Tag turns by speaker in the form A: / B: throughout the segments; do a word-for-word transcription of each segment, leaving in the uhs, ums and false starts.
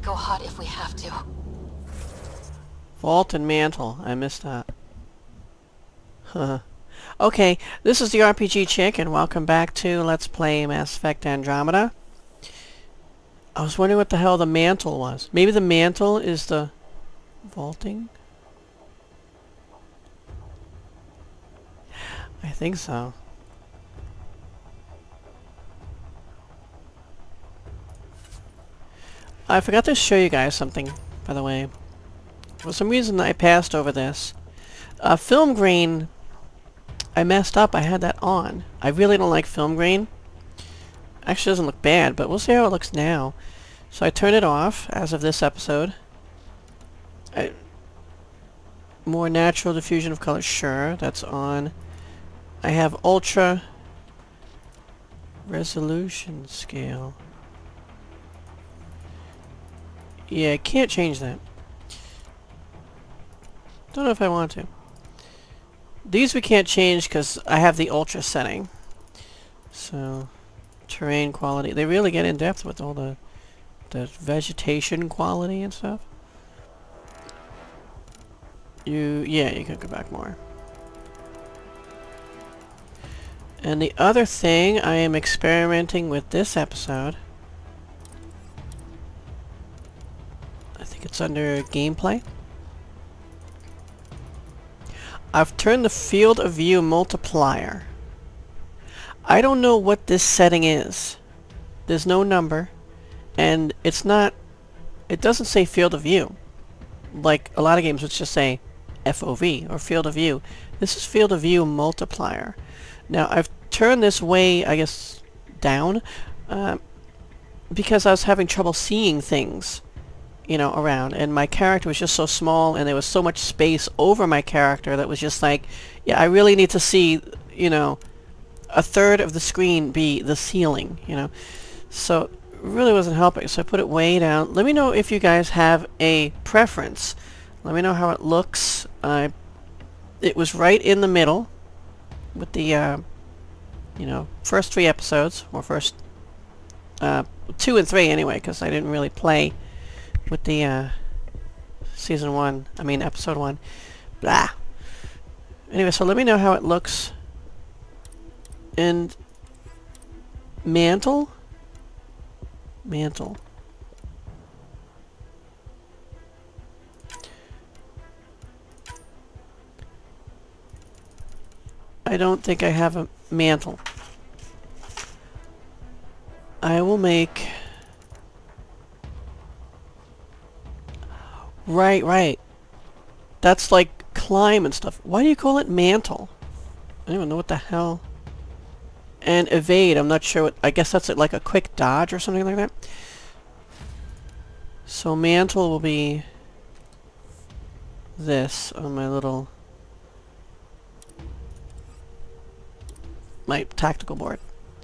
A: go hot if we have to.
B: Vault and mantle. I missed that. Huh. Okay, this is the R P G Chick, and welcome back to Let's Play Mass Effect Andromeda. I was wondering what the hell the mantle was. Maybe the mantle is the vaulting? I think so. I forgot to show you guys something, by the way. For some reason I passed over this. Uh, film grain, I messed up. I had that on. I really don't like film grain. Actually doesn't look bad, but we'll see how it looks now. So I turned it off as of this episode. I, more natural diffusion of color, sure, that's on. I have ultra resolution scale. Yeah, I can't change that. Don't know if I want to. These we can't change because I have the ultra setting. So, terrain quality. They really get in depth with all the the vegetation quality and stuff. You, yeah, you could go back more. And the other thing I am experimenting with this episode, I think it's under gameplay. I've turned the field of view multiplier. I don't know what this setting is. There's no number, and it's not, it doesn't say field of view. Like a lot of games which just say F O V or field of view. This is field of view multiplier. Now I've turned this way, I guess, down uh, because I was having trouble seeing things, you know, around, and my character was just so small, and there was so much space over my character that was just like, yeah, I really need to see, you know, a third of the screen be the ceiling, you know. So it really wasn't helping, so I put it way down. Let me know if you guys have a preference. Let me know how it looks. Uh, it was right in the middle with the, uh, you know, first three episodes, or first uh, two and three anyway, because I didn't really play with the uh, season one, I mean episode one. Blah. Anyway, so let me know how it looks. And mantle? Mantle. I don't think I have a mantle. I will make... Right, right. That's like climb and stuff. Why do you call it mantle? I don't even know what the hell. And evade, I'm not sure what... I guess that's like a quick dodge or something like that. So mantle will be this on my little... my tactical board.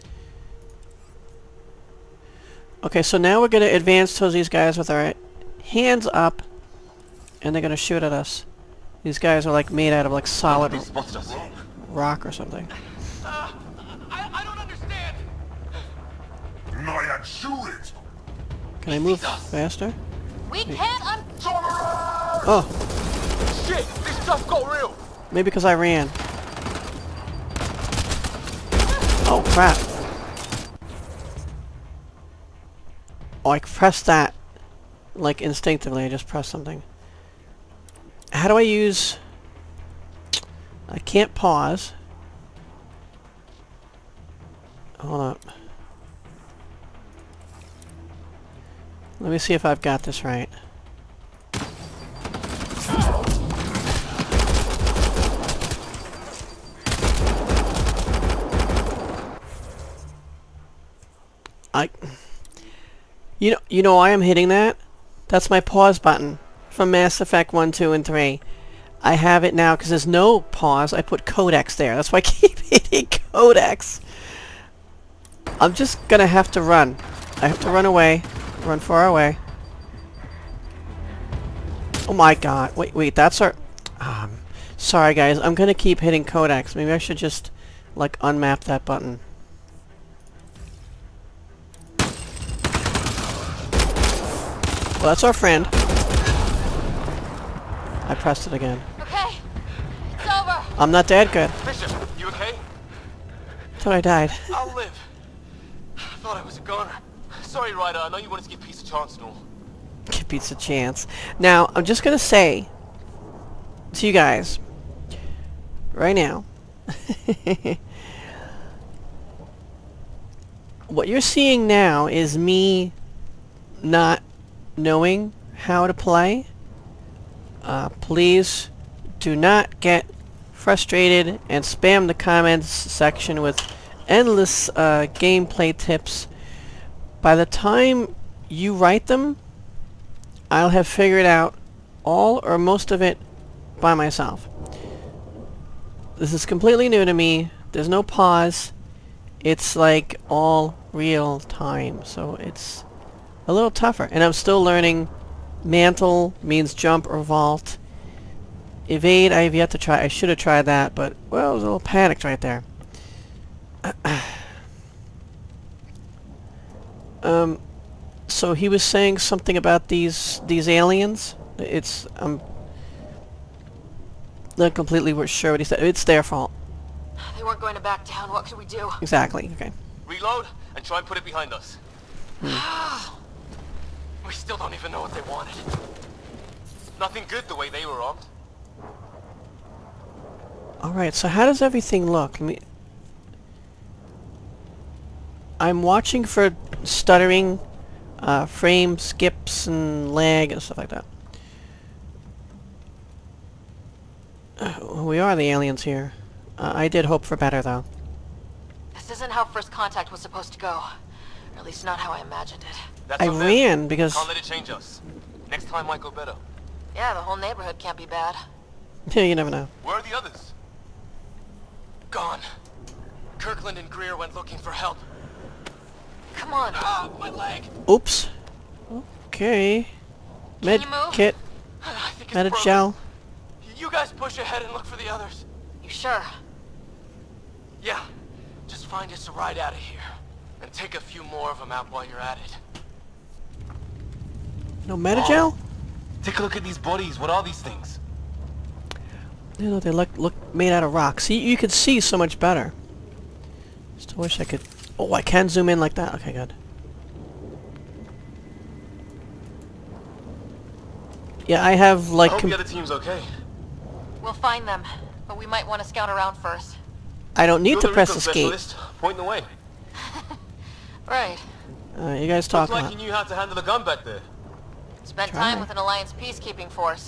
B: Okay, so now we're going to advance towards these guys with our hands up, and they're going to shoot at us. These guys are like made out of like solid rock or something.
C: Uh, I, I don't understand.
B: Can I move faster?
A: We can't un-
B: Oh,
C: Shit, this stuff got real.
B: maybe because I ran. Oh crap. Oh, I pressed that like instinctively. I just pressed something. How do I use... I can't pause. Hold up. Let me see if I've got this right. I... You know, you know why I'm hitting that? That's my pause button from Mass Effect one, two, and three. I have it now because there's no pause. I put codex there. That's why I keep hitting codex. I'm just gonna have to run. I have to run away. Run far away. Oh my god. Wait, wait, that's our... Um, sorry guys, I'm gonna keep hitting codex. Maybe I should just, like, unmap that button. Well, that's our friend. I pressed it again.
A: Okay, it's over.
B: I'm not dead. Good.
C: Bishop, you okay?
B: Thought I died.
C: I'll live. I thought I was a goner. Sorry, Ryder. I know you wanted to give peace a chance and all.
B: Give Pete's a chance. Now, I'm just gonna say to you guys right now, what you're seeing now is me not knowing how to play. Uh, please do not get frustrated and spam the comments section with endless uh, gameplay tips. By the time you write them, I'll have figured out all or most of it by myself. This is completely new to me. There's no pause. It's like all real time, so it's a little tougher. And I'm still learning. Mantle means jump or vault. Evade, I have yet to try. I should have tried that, but, well, I was a little panicked right there. um, so he was saying something about these these aliens. It's, I'm not completely sure what he said. It's their fault.
A: They weren't going to back down. What could we do?
B: Exactly, okay.
C: Reload and try and put it behind us. We still don't even know what they wanted. Nothing good the way they were armed.
B: Alright, so how does everything look? Let me... I'm watching for stuttering, uh, frame skips and lag and stuff like that. Uh, we are the aliens here. Uh, I did hope for better, though.
A: This isn't how first contact was supposed to go. Or at least not how I imagined it.
C: That's
B: I
C: on them.
B: ran because...
C: Can't let it change us. Next time might go better.
A: Yeah, the whole neighborhood can't be bad.
B: Yeah, you never know.
C: Where are the others? Gone. Kirkland and Greer went looking for help.
A: Come on.
C: Ah, my leg!
B: Oops. Okay. Med
A: you move?
B: kit.
C: I think it's
B: Med
C: broken.
B: gel.
C: You guys push ahead and look for the others.
A: You sure?
C: Yeah. Just find us a ride out of here. And take a few more of them out while you're at it.
B: No Metagel?
C: Take a look at these bodies. What are these things?
B: You know, they look look made out of rock. See, you could see so much better. Still wish I could... Oh, I can zoom in like that? Okay, good. Yeah, I have, like...
C: I hope
B: com
C: the other team's okay.
A: We'll find them, but we might want to scout around first.
B: I don't need
C: You're
B: to
C: the
B: press
C: recon
B: escape.
C: specialist. Point the way.
A: Right.
B: Uh, you guys talk
C: Looks like
B: about...
C: you knew how to handle a gun back there.
A: Spent
B: Try.
A: time with an Alliance peacekeeping force.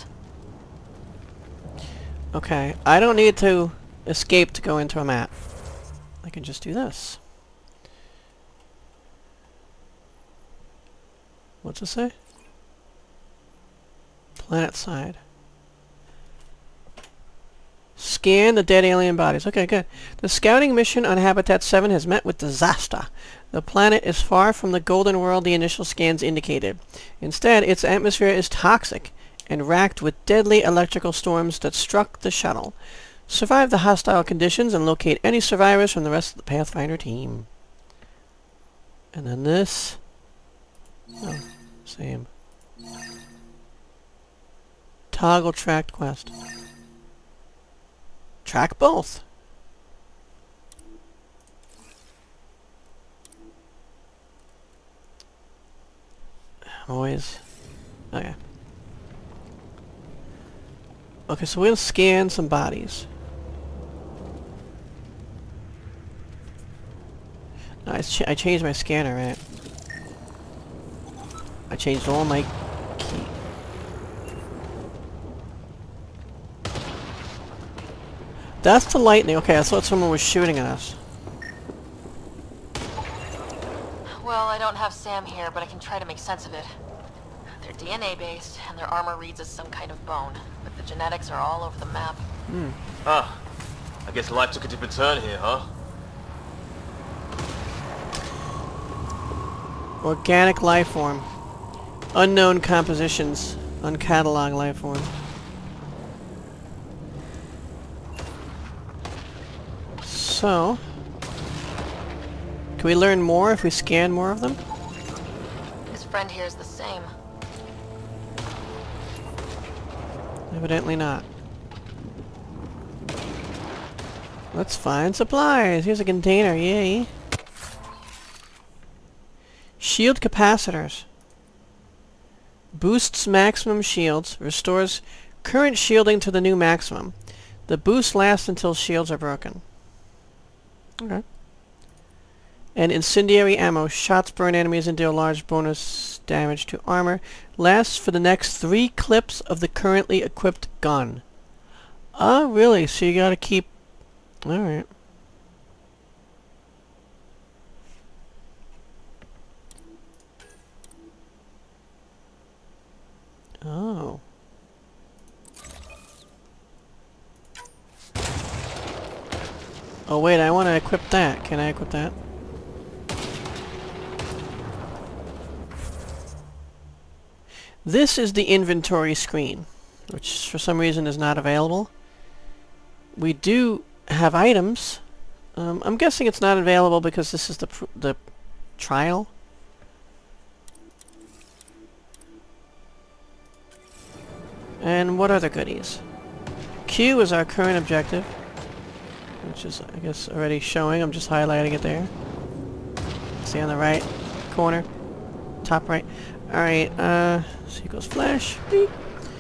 B: Okay, I don't need to escape to go into a map. I can just do this. What's it say? Planetside. Scan the dead alien bodies. Okay, good. The scouting mission on Habitat seven has met with disaster. The planet is far from the golden world the initial scans indicated. Instead, its atmosphere is toxic and racked with deadly electrical storms that struck the shuttle. Survive the hostile conditions and locate any survivors from the rest of the Pathfinder team. And then this. Oh, same. Toggle tracked quest. Track both. Always. Okay. Okay, so we'll scan some bodies. No, I, ch I changed my scanner, right? I changed all my key. That's the lightning. Okay, I thought someone was shooting at us.
A: Well, I don't have Sam here, but I can try to make sense of it. They're D N A-based, and their armor reads as some kind of bone, but the genetics are all over the map.
B: Hmm.
C: Ah, I guess life took a different turn here, huh?
B: Organic life form. Unknown compositions. Uncatalogued life form. So... can we learn more if we scan more of them?
A: His friend here is the same.
B: Evidently not. Let's find supplies. Here's a container, yay. Shield capacitors. Boosts maximum shields. Restores current shielding to the new maximum. The boost lasts until shields are broken. Okay. And incendiary ammo. Shots burn enemies and deal large bonus damage to armor. Lasts for the next three clips of the currently equipped gun. Oh, really? So you gotta keep... Alright. Oh. Oh wait, I want to equip that. Can I equip that? This is the inventory screen, which for some reason is not available. We do have items. Um, I'm guessing it's not available because this is the pr the trial. And what other goodies? Q is our current objective, which is, I guess, already showing. I'm just highlighting it there. See on the right corner, top right. Alright, uh, so equals flash. Beep.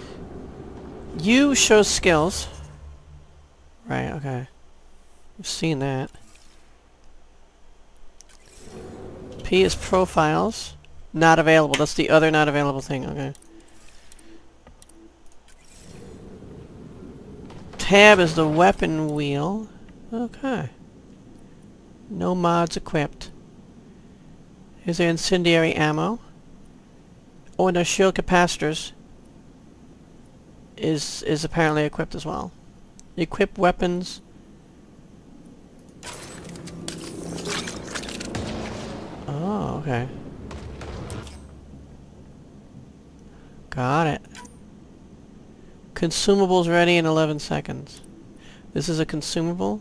B: U shows skills. Right, okay. We've seen that. P is profiles. Not available. That's the other not available thing, okay. Tab is the weapon wheel. Okay. No mods equipped. Here's our incendiary ammo. Oh, and our shield capacitors is is apparently equipped as well. Equip weapons. Oh, okay. Got it. Consumables ready in eleven seconds. This is a consumable.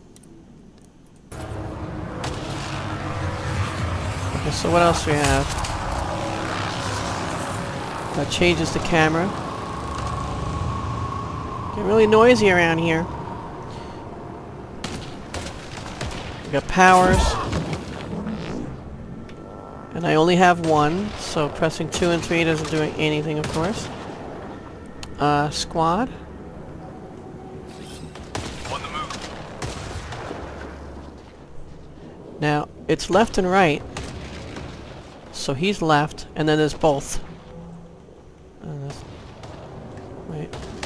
B: Okay, so what else do we have? That changes the camera. Get really noisy around here. We got powers. And I only have one, so pressing two and three doesn't do anything, of course. Uh, squad.
C: On the move.
B: Now, it's left and right. So he's left, and then there's both. Uh, that's, wait.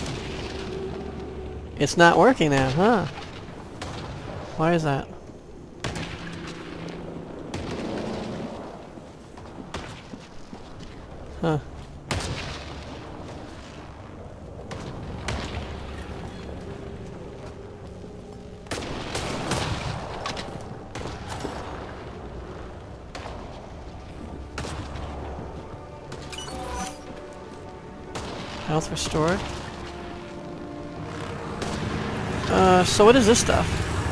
B: It's not working now, huh? Why is that? Huh. Health restored. Uh, so what is this stuff?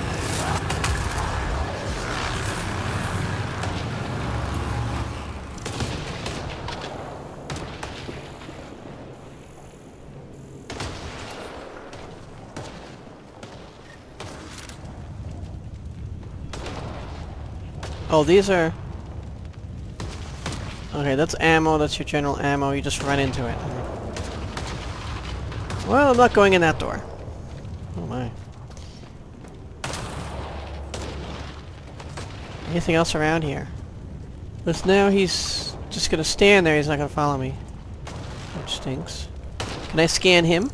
B: Oh, these are... Okay, that's ammo, that's your general ammo, you just run into it. Well, I'm not going in that door. Oh my. Anything else around here? But now he's just gonna stand there, he's not gonna follow me. Which stinks. Can I scan him?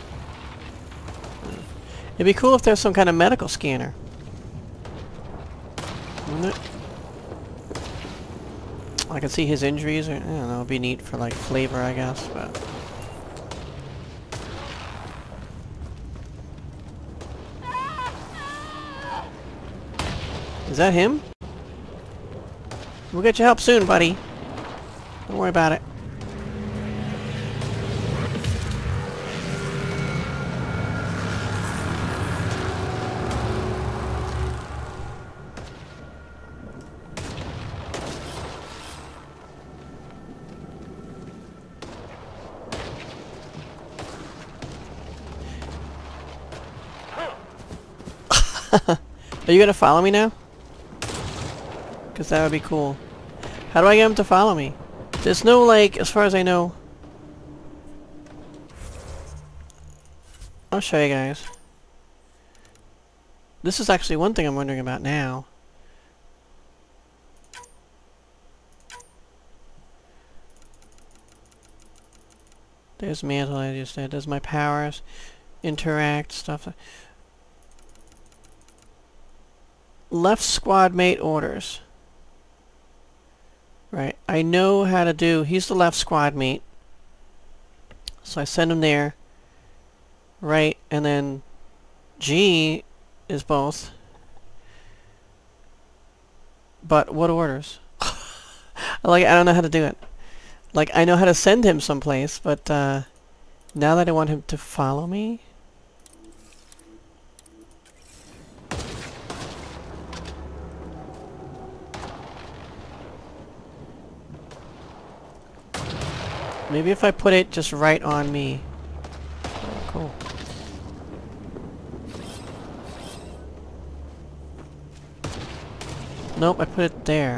B: It'd be cool if there's some kind of medical scanner. Wouldn't it? I can see his injuries, or I don't know, it'd be neat for like flavor, I guess, but... Is that him? We'll get you help soon, buddy. Don't worry about it. Are you gonna follow me now? Because that would be cool. How do I get him to follow me? There's no, like, as far as I know... I'll show you guys. This is actually one thing I'm wondering about now. There's mantle, I just said. There's my powers. Interact, stuff. Left squad mate orders. Right. I know how to do... He's the left squad mate. So I send him there. Right. And then G is both. But what orders? Like, I don't know how to do it. Like, I know how to send him someplace, but uh, now that I want him to follow me... Maybe if I put it just right on me. Oh, cool. Nope, I put it there.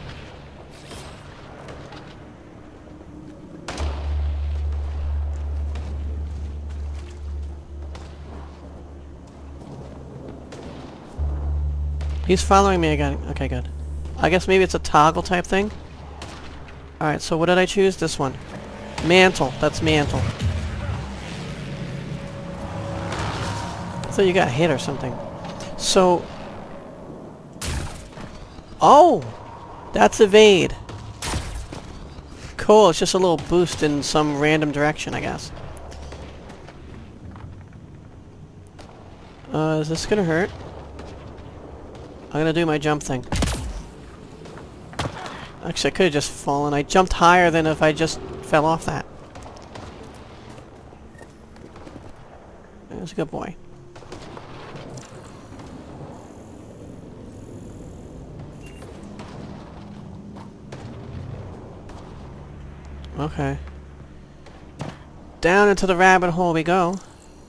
B: He's following me again. Okay, good. I guess maybe it's a toggle type thing. Alright, so what did I choose? This one. Mantle. That's mantle. I thought you got hit or something. So... Oh! That's evade. Cool, it's just a little boost in some random direction, I guess. Uh, is this gonna hurt? I'm gonna do my jump thing. Actually, I could have just fallen. I jumped higher than if I just fell off that. That was a good boy. Okay. Down into the rabbit hole we go.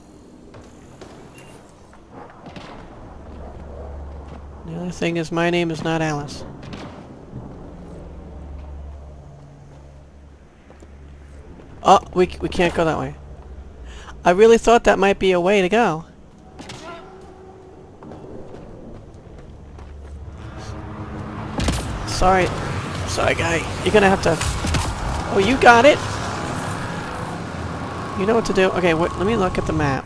B: The only thing is, my name is not Alice. Oh, we, we can't go that way. I really thought that might be a way to go. Sorry. Sorry, guy. You're gonna have to... Oh, you got it! You know what to do. Okay, wait, let me look at the map.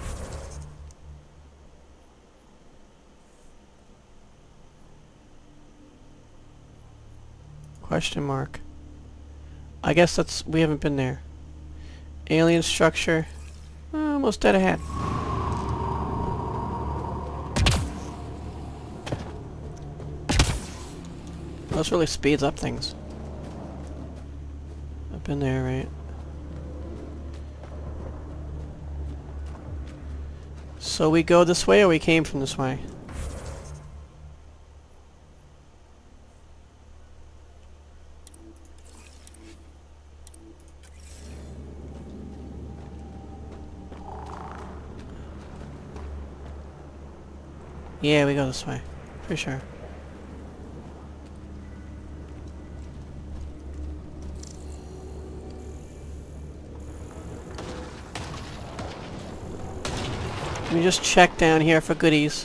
B: Question mark. I guess that's... we haven't been there. Alien structure. Uh, almost dead ahead. This really speeds up things. Up in there, right? So we go this way or we came from this way? Yeah, we go this way. For sure. Let me just check down here for goodies.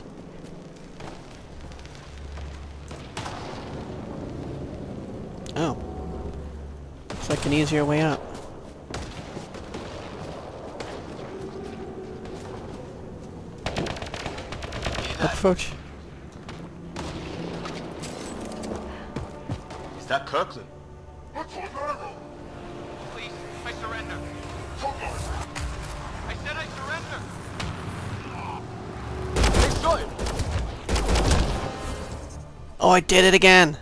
B: Oh. Looks like an easier way up. Approach.
C: Is that Kirkland?
D: Please, I surrender. I said I surrender.
C: Hey, Sawyer!
B: Oh, I did it again!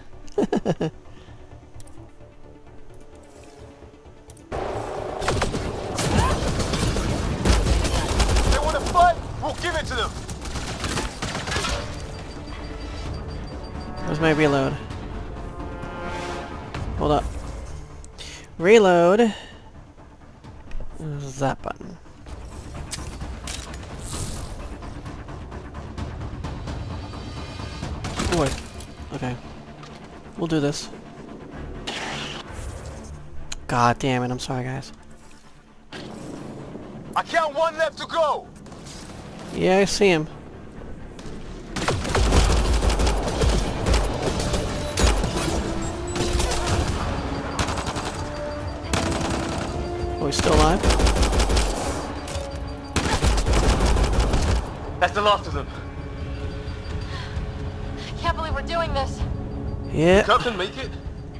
C: They want to fight? We'll give it to them!
B: Where's my reload? Hold up. Reload. Where's that button? Oh, wait. Okay. We'll do this. God damn it, I'm sorry guys.
C: I count one left to go!
B: Yeah, I see him. Oh, he's still alive?
C: That's the last of them.
A: Can't believe we're doing this.
B: Yeah.
C: Kirkland make it?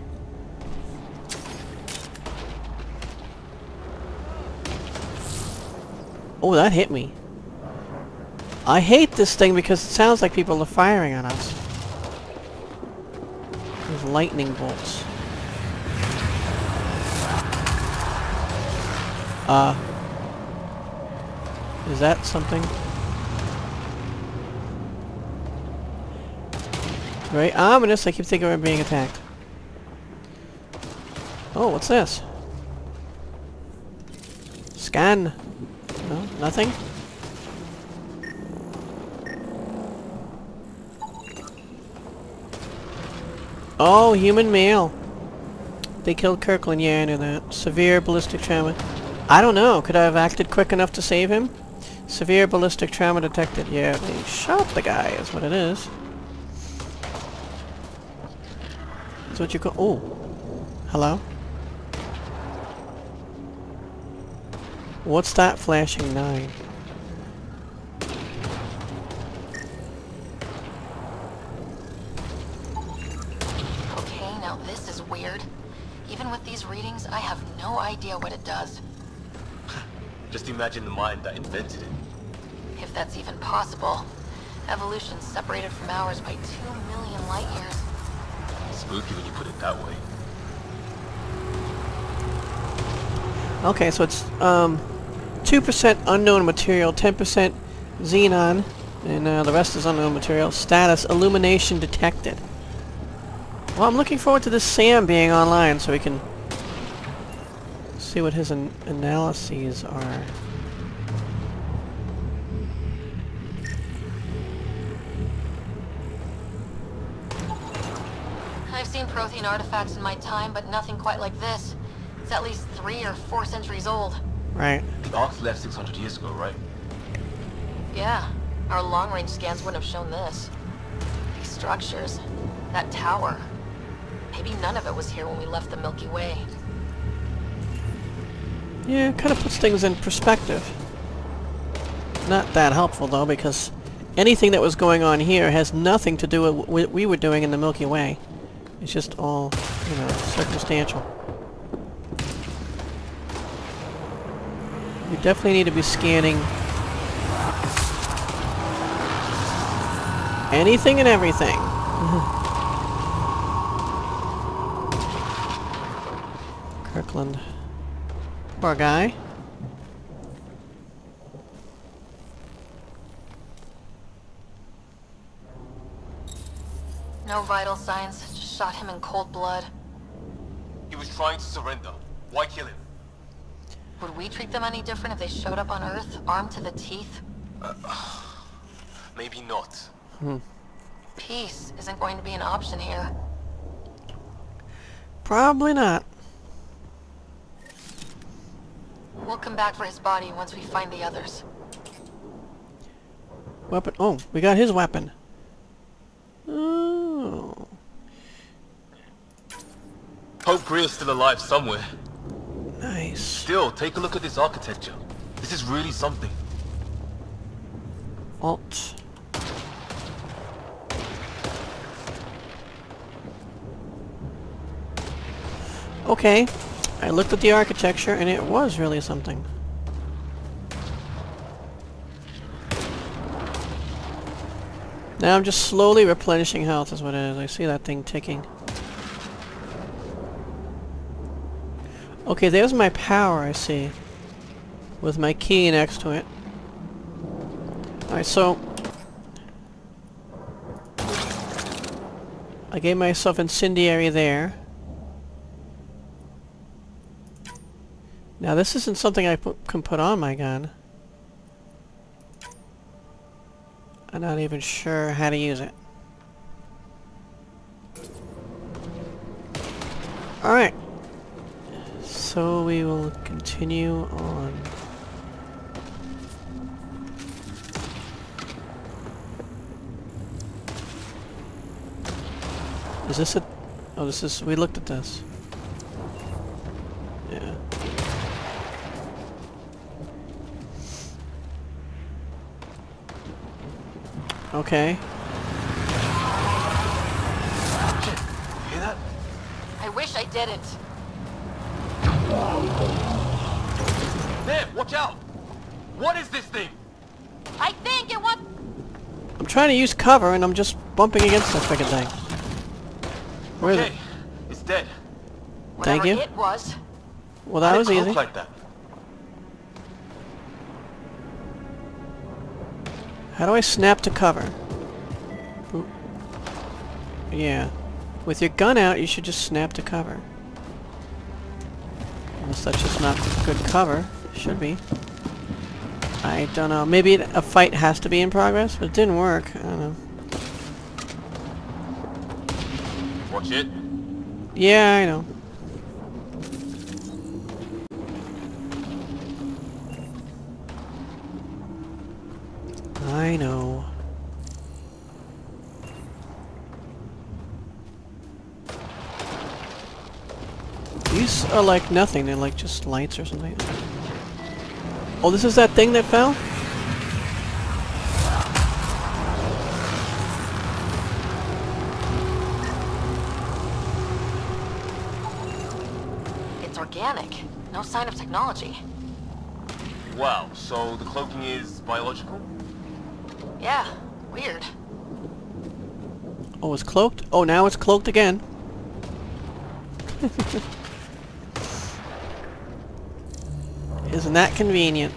B: Oh, that hit me. I hate this thing because it sounds like people are firing on us. These lightning bolts. Uh... Is that something? Very ominous. I keep thinking we're being attacked. Oh, what's this? Scan. No, nothing? Oh, human male. They killed Kirkland, yeah, I knew that. Severe ballistic trauma. I don't know, could I have acted quick enough to save him? Severe ballistic trauma detected. Yeah, they shot the guy, is what it is. That's what you call— oh. Hello? What's that flashing nine?
A: Okay, now this is weird. Even with these readings, I have no idea what it does.
C: Just imagine the mind that invented it.
A: If that's even possible. Evolution's separated from ours by two million light years.
C: Spooky when you put it that way.
B: Okay, so it's um two percent unknown material, ten percent xenon, and uh, the rest is unknown material. Status: illumination detected. Well, I'm looking forward to this S A M being online so we can see what his an analyses are.
A: I've seen Prothean artifacts in my time, but nothing quite like this. It's at least three or four centuries old.
B: Right.
C: The Ark left six hundred years ago, right?
A: Yeah, our long-range scans wouldn't have shown this. These structures, that tower. Maybe none of it was here when we left the Milky Way.
B: Yeah, it kind of puts things in perspective. Not that helpful though, because anything that was going on here has nothing to do with what we were doing in the Milky Way. It's just all, you know, circumstantial. We definitely need to be scanning anything and everything. Kirkland. Poor guy.
A: No vital signs, just shot him in cold blood.
C: He was trying to surrender. Why kill him?
A: Would we treat them any different if they showed up on Earth, armed to the teeth?
C: Uh, maybe not.
B: Hmm.
A: Peace isn't going to be an option here.
B: Probably not.
A: We'll come back for his body once we find the others.
B: Weapon. Oh, we got his weapon. Oh.
C: Hope Greer's still alive somewhere.
B: Nice.
C: Still, take a look at this architecture. This is really something.
B: Alt. Okay. I looked at the architecture and it was really something. Now I'm just slowly replenishing health is what it is. I see that thing ticking. Okay, there's my power, I see. With my key next to it. Alright, so... I gave myself incendiary there. Now this isn't something I put, can put on my gun. I'm not even sure how to use it. Alright. So we will continue on. Is this a... Oh, this is... We looked at this. Yeah. Okay.
C: Shit, you hear that?
A: I wish I didn't.
C: There, watch out! What is this thing?
A: I think it was...
B: I'm trying to use cover and I'm just bumping against this freaking thing. Where is
C: Okay,
B: it?
C: it's dead.
B: Thank
A: Whatever
B: you.
A: it was.
B: Well, that
C: How
B: was
C: did it
B: easy.
C: look like that?
B: How do I snap to cover? Oop. Yeah. With your gun out, you should just snap to cover. Unless that's just not good cover. Should be. I don't know. Maybe it, a fight has to be in progress, but it didn't work. I don't know.
C: Watch it.
B: Yeah, I know. I know. These are like nothing, they're like just lights or something. Oh, this is that thing that fell?
A: It's organic. No sign of technology.
C: Wow, so the cloaking is biological?
A: Yeah, weird.
B: Oh, it's cloaked? Oh, now it's cloaked again. Isn't that convenient?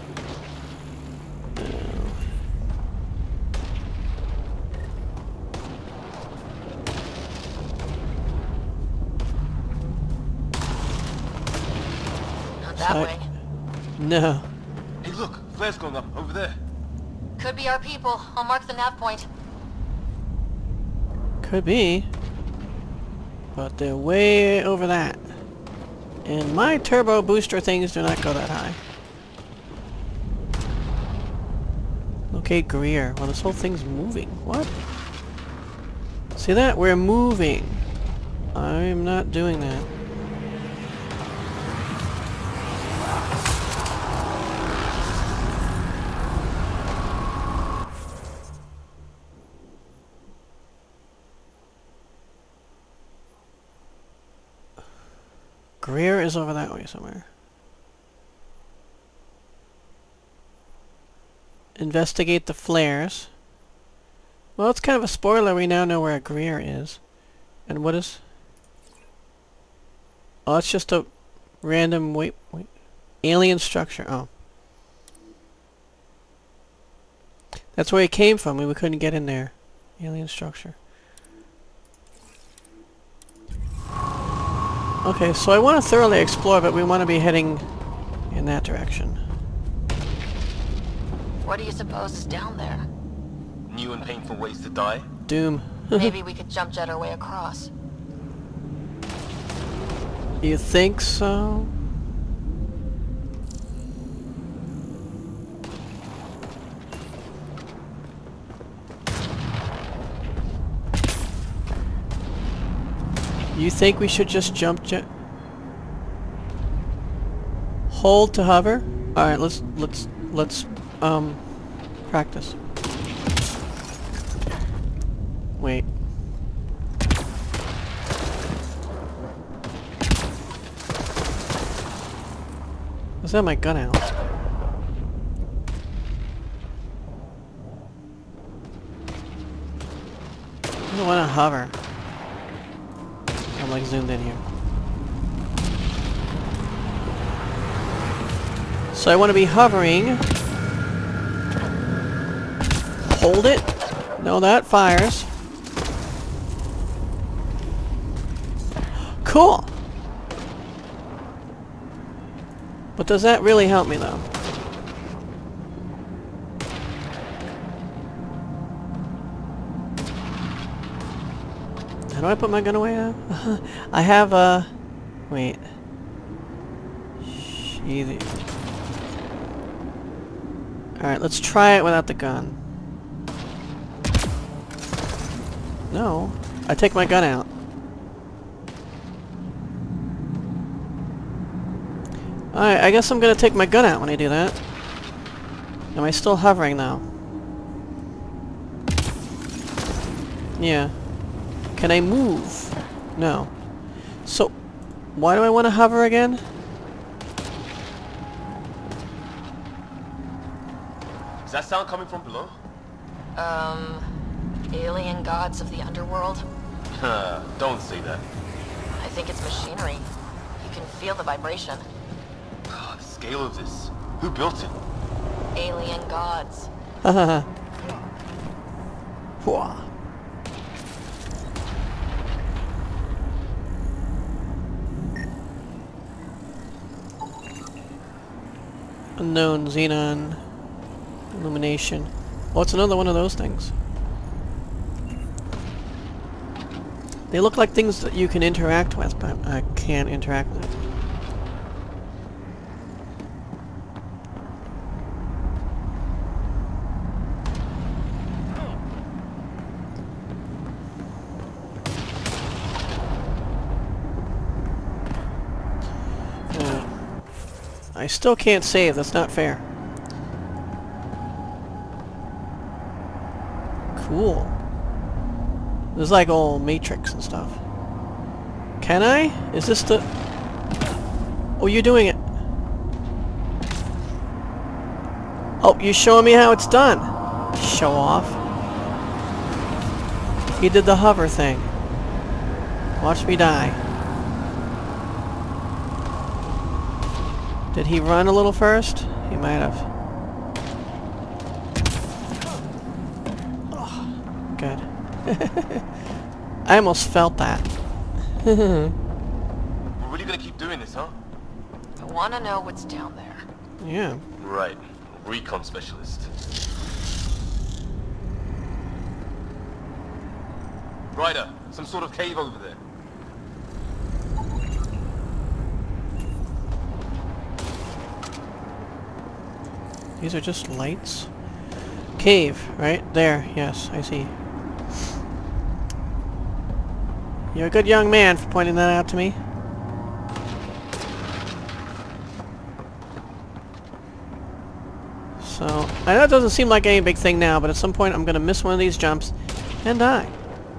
A: Not that
B: So-
A: way.
B: No.
C: Hey look, flare's going up over there.
A: Could be our people. I'll mark the nav point.
B: Could be. But they're way over that. And my turbo booster things do not go that high. Locate Greer. Well, this whole thing's moving. What? See that? We're moving. I'm not doing that. Greer is over that way somewhere. Investigate the flares. Well, it's kind of a spoiler. We now know where Greer is. And what is... Oh, it's just a random... Wait, wait. Alien structure. Oh. That's where he came from. We, we couldn't get in there. Alien structure. Okay, so I want to thoroughly explore, but we want to be heading in that direction.
A: What do you suppose is down there?
C: New and painful ways to die?
B: Doom.
A: Maybe we could jump jet our way across.
B: You think so? You think we should just jump jet? Hold to hover? Alright, let's let's let's um practice. Wait. Let's have my gun out. I don't want to hover. I'm like zoomed in here. So I want to be hovering. Hold it. No, that fires. Cool. But does that really help me though? How do I put my gun away now? I have a... Wait. Sheathing. Alright, let's try it without the gun. No. I take my gun out. Alright, I guess I'm gonna take my gun out when I do that. Am I still hovering now? Yeah. Can I move? No. So, why do I want to hover again?
C: Is that sound coming from below?
A: Um, alien gods of the underworld?
C: Don't say that.
A: I think it's machinery. You can feel the vibration.
C: God, the scale of this. Who built it?
A: Alien gods.
B: Hahaha. Hwah. Unknown xenon illumination. Oh, it's another one of those things. They look like things that you can interact with, but I can't interact with. Uh, I still can't save. That's not fair. Cool. This is like old Matrix and stuff. Can I? Is this the... Oh, you're doing it. Oh, you're showing me how it's done. Show off. He did the hover thing. Watch me die. Did he run a little first? He might have. Oh, good. I almost felt that.
C: We're really gonna keep doing this, huh?
A: I want to know what's down there.
B: Yeah.
C: Right. Recon specialist. Ryder, some sort of cave over there.
B: These are just lights. Cave, right? There, yes, I see. You're a good young man for pointing that out to me. So, I know it doesn't seem like any big thing now, but at some point I'm gonna miss one of these jumps and die.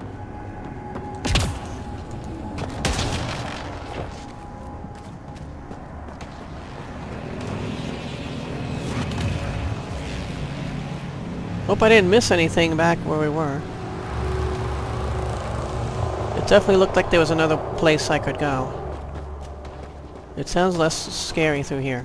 B: Hope I didn't miss anything back where we were. It definitely looked like there was another place I could go. It sounds less scary through here.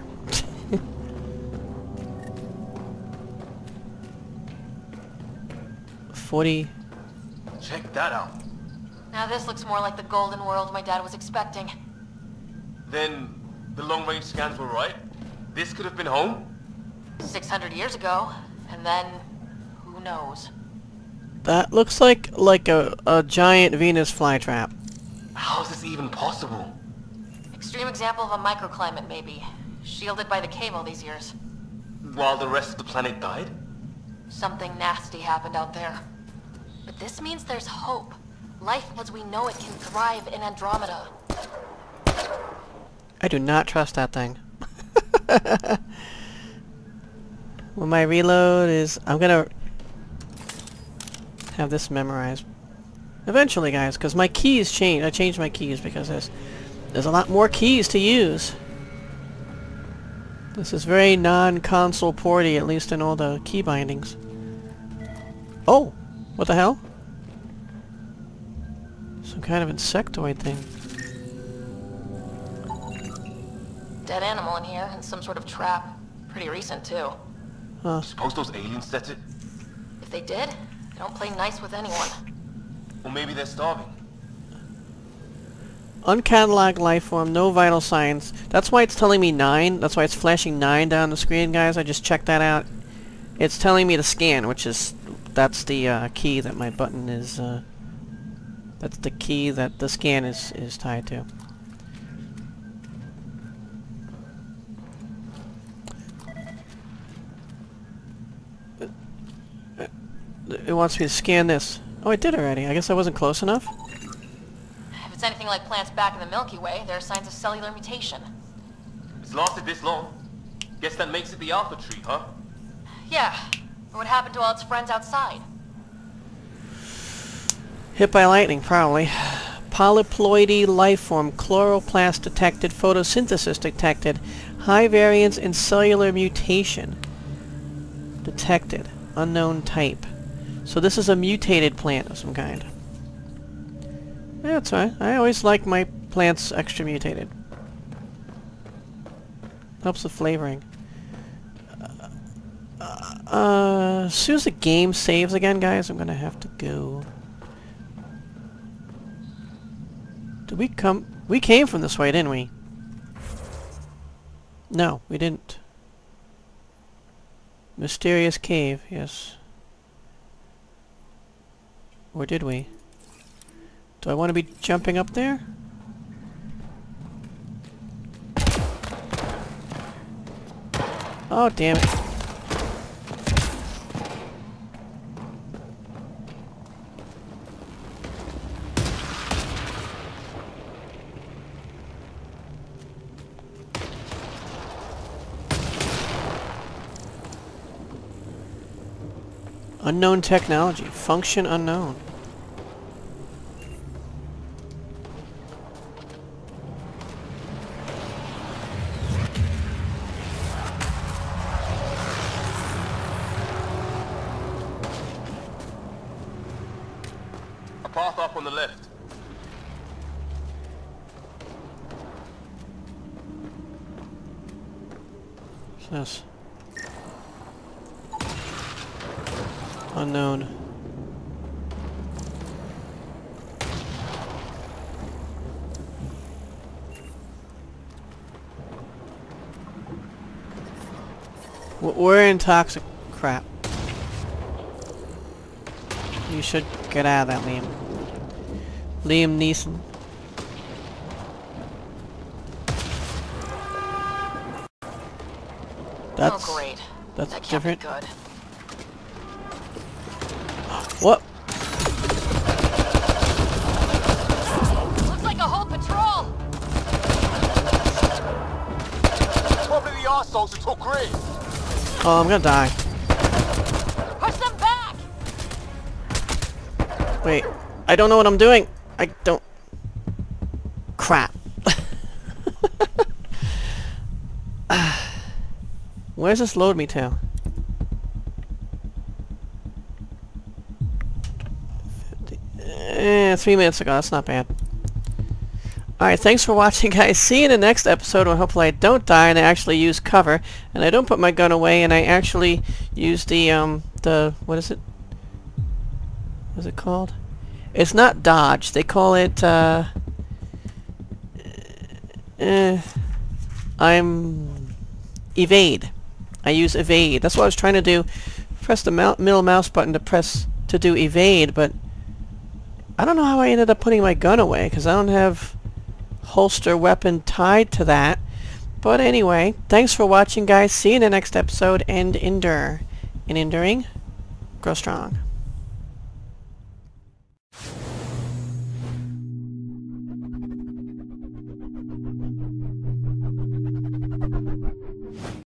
B: Forty.
C: Check that out.
A: Now this looks more like the golden world my dad was expecting.
C: Then the long-range scans were right? This could have been home?
A: six hundred years ago, and then who knows?
B: That looks like like a, a giant Venus flytrap.
C: How is this even possible?
A: Extreme example of a microclimate, maybe. Shielded by the cave all these years.
C: While the rest of the planet died?
A: Something nasty happened out there. But this means there's hope. Life as we know it can thrive in Andromeda.
B: I do not trust that thing. When my reload is... I'm gonna have this memorized. Eventually, guys, because my keys change. I changed my keys because there's, there's a lot more keys to use. This is very non-console porty, at least in all the key bindings. Oh! What the hell? Some kind of insectoid thing.
A: Dead animal in here, and some sort of trap. Pretty recent, too.
B: Huh.
C: Suppose those aliens set it?
A: If they did, they don't play nice with anyone.
C: Or maybe they're starving.
B: Uncatalogued life form, no vital signs. That's why it's telling me nine. That's why it's flashing nine down the screen, guys. I just checked that out. It's telling me to scan, which is... That's the uh, key that my button is... Uh, that's the key that the scan is, is tied to. it wants me to scan this. Oh, I did already. I guess I wasn't close enough.
A: If it's anything like plants back in the Milky Way, there are signs of cellular mutation.
E: It's lasted this long. Guess that makes it the alpha tree, huh?
A: Yeah. Or what happened to all its friends outside?
B: Hit by lightning, probably. Polyploidy life form, chloroplast detected, photosynthesis detected, high variance in cellular mutation detected, unknown type. So this is a mutated plant of some kind. Yeah, that's right. I always like my plants extra mutated. Helps the flavoring. Uh, uh, as soon as the game saves again, guys, I'm gonna have to go. Did we come? We came from this way, didn't we? No, we didn't. Mysterious cave, yes. Or did we? Do I want to be jumping up there? Oh, damn it. Unknown technology. Function unknown.
E: A path up on the left.
B: What's this? Unknown. W- We're in toxic crap. You should get out of that, Liam. Liam Neeson. That's
A: oh, great.
B: that's
A: that can't
B: different.
A: Be good.
B: What?
A: Looks like a whole patrol.
D: Probably the arseholes who took Green.
B: Oh, I'm gonna die.
A: Push them back.
B: Wait, I don't know what I'm doing. I don't. Crap. Where's this load me to? Eh, three minutes ago. That's not bad. Alright, thanks for watching, guys. See you in the next episode where hopefully I don't die and I actually use cover. And I don't put my gun away and I actually use the, um, the, what is it? What is it called? It's not dodge. They call it, uh... Eh... I'm... evade. I use evade. That's what I was trying to do. Press the mou middle mouse button to press to do evade, but I don't know how I ended up putting my gun away, because I don't have holster weapon tied to that. But anyway, thanks for watching, guys. See you in the next episode, and endure. In enduring, grow strong.